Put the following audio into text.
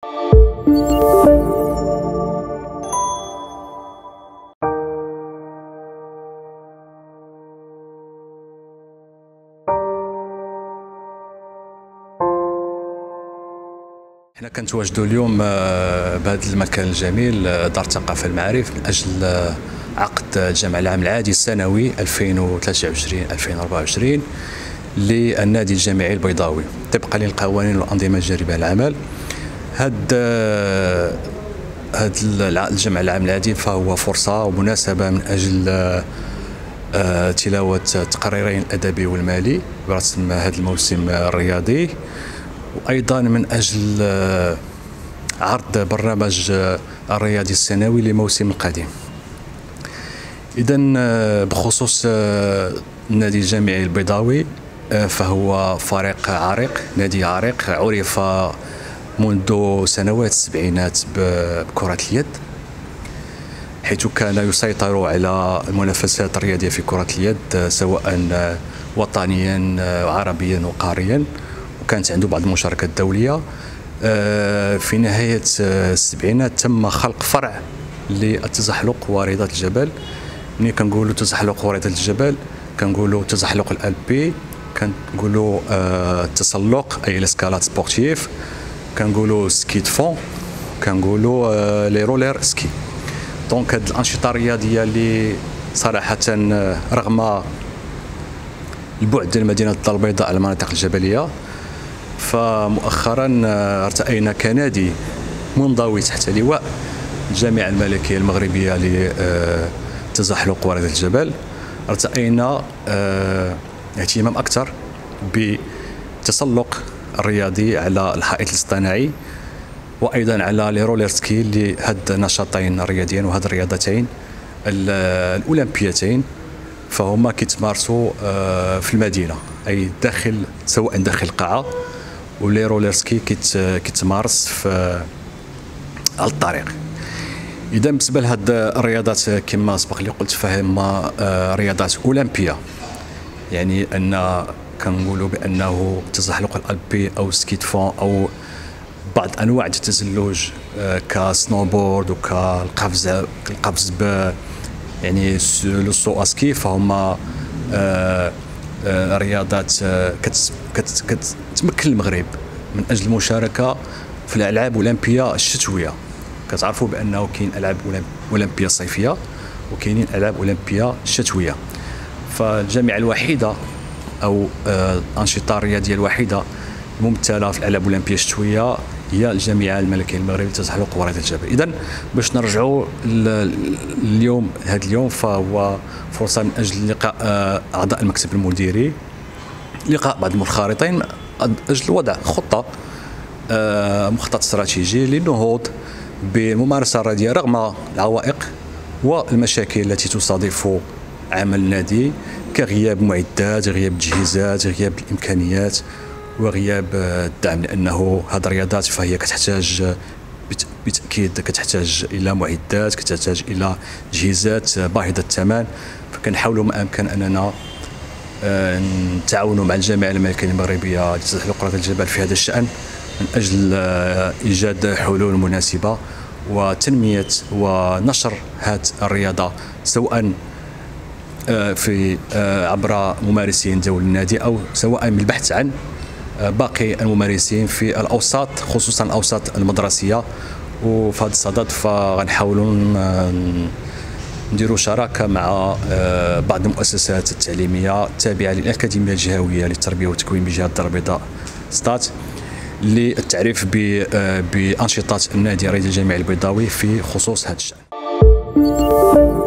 حنا كنتواجدوا اليوم بهذا المكان الجميل دار الثقافه المعارف من اجل عقد الجمع العام العادي السنوي 2023-2024 للنادي الجامعي البيضاوي طبقا للقوانين والانظمه الجاريه للعمل. هذا الجمع العام العادي فهو فرصه ومناسبه من اجل تلاوه التقريرين الادبي والمالي برسم هذا الموسم الرياضي، وأيضا من أجل عرض برنامج الرياضي السنوي للموسم القادم. إذن بخصوص النادي الجامعي البيضاوي فهو فريق عريق، نادي عريق عرف منذ سنوات السبعينات بكرة اليد، حيث كان يسيطر على المنافسات الرياضية في كرة اليد سواء وطنيا وعربيا وقاريا، وكانت عنده بعض المشاركات الدولية. في نهاية السبعينات تم خلق فرع للتزحلق ورياضة الجبل. ملي كنقولوا تزحلق ورياضة الجبل كنقولوا تزحلق الألبي، كنقولوا التسلق أي الاسكالات سبورتيف، كنقولوا سكي فون، كنقولوا لي رولير سكي. دونك هاد الأنشطة الرياضية اللي صراحة رغم البعد ديال مدينة الدار البيضاء على المناطق الجبلية، فمؤخرا ارتأينا كنادي منضوي تحت لواء الجامعة الملكية المغربية للتزحلق ورياضة الجبل، ارتأينا اهتمام أكثر بالتسلق الرياضي على الحائط الاصطناعي، وأيضا على لي رولير سكي لهاد النشاطين الرياضيين وهاد الرياضتين الأولمبيتين، فهما كيتمارسوا في المدينة أي داخل سواء داخل القاعة، ولي رولير سكي كيتمارس على الطريق. إذا بالنسبة لهاد الرياضات كما سبق لي قلت فهما رياضات أولمبية، يعني أن كنقولوا بأنه تزحلق الألبي أو سكي فون أو بعض أنواع التزلج كسنوبورد وكالقفز يعني لو سو اسكي، فهما رياضات كتمكن المغرب من اجل المشاركه في الالعاب الاولمبيه الشتويه. كتعرفوا بانه كاين العاب اولمبيه صيفيه وكاينين العاب اولمبيه شتويه، فالجامعه الوحيده او الانشطه الرياضيه الوحيده الممثله في الالعاب الاولمبيه الشتويه هي الجامعه الملكيه المغربيه للتزحلق ورياضه الجبل. اذا باش نرجعوا اليوم، هذا اليوم فهو فرصه من اجل لقاء اعضاء المكتب المديري، لقاء بعض المنخرطين من اجل وضع خطه مخطط استراتيجي للنهوض بالممارسه الرياضيه رغم العوائق والمشاكل التي تصادف عمل النادي كغياب معدات، غياب التجهيزات، غياب الامكانيات، وغياب الدعم، لانه هذه الرياضات فهي كتحتاج بالتاكيد كتحتاج الى معدات، كتحتاج الى تجهيزات باهظه الثمن. فكنحاولوا ما امكن اننا نتعاونوا مع الجامعه الملكيه المغربيه لتزحلق ورياضه الجبل في هذا الشان من اجل ايجاد حلول مناسبه وتنميه ونشر هذه الرياضه سواء في عبر ممارسين دول النادي او سواء بالبحث عن باقي الممارسين في الاوساط خصوصا الاوساط المدرسيه. وفي هذا الصدد فغنحاولوا نديروا شراكه مع بعض المؤسسات التعليميه التابعه للاكاديميه الجهويه للتربيه والتكوين بجهه الدار البيضاء ستات للتعريف بانشطه النادي الرياضي الجامعي البيضاوي في خصوص هذا الشان.